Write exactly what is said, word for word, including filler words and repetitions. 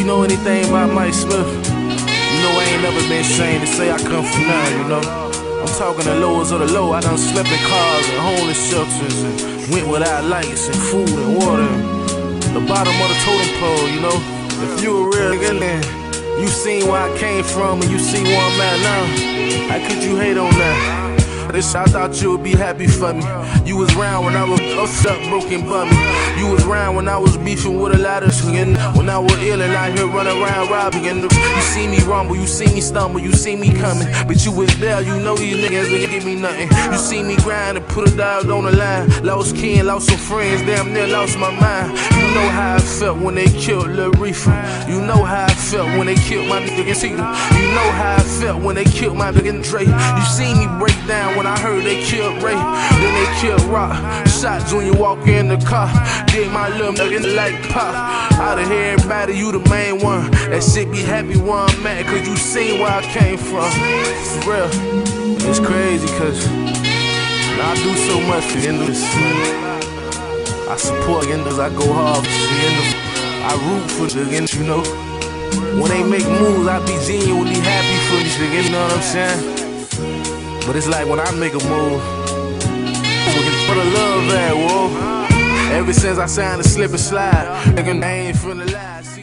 know anything about Mike Smith, you know I ain't never been ashamed to say I come from now, you know. I'm talking the lowest of the low. I done slept in cars and homeless shelters and went without lights and food and water. The bottom of the totem pole, you know. If you a real nigga, then you seen where I came from and you see where I'm at now. How could you hate on that? This, I thought you would be happy for me. You was round when I was up, broken bummy. You was round when I was beefing with a lot of shit. When I was ill and out here running around robbing. And you see me rumble, you see me stumble, you see me coming. But you was there, you know these niggas didn't give me nothing. You see me grind and put a dial on the line. Lost kin, lost some friends, damn near lost my mind. You know how I felt when they killed Lil Reefer. You know how I felt when they killed my nigga Tita. You know how I felt when they killed my nigga Dre. You see me break down when I heard they killed Ray, then they killed Rock. Shots when you walk in the car. Did my little nigga like pop. Out of here, everybody, you the main one. That shit be happy where I'm at, cause you seen where I came from. For real, it's crazy cause I do so much for the industry. I support the industry, I go hard for the industry. I root for the industry, you know. When they make moves, I be genuinely happy for these niggas, you know what I'm saying? But it's like when I make a move, for the love at, whoa. Ever since I signed a slip and slide, nigga, I ain't finna lie.